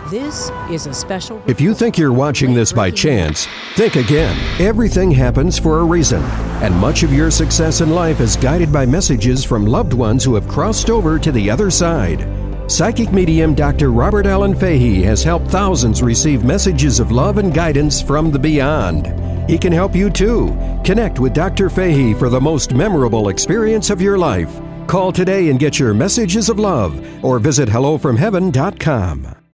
This is a special... If you think you're watching this by chance, think again. Everything happens for a reason, and much of your success in life is guided by messages from loved ones who have crossed over to the other side. Psychic medium Dr. Robert Allen Fahey has helped thousands receive messages of love and guidance from the beyond. He can help you too. Connect with Dr. Fahey for the most memorable experience of your life. Call today and get your messages of love, or visit hellofromheaven.com.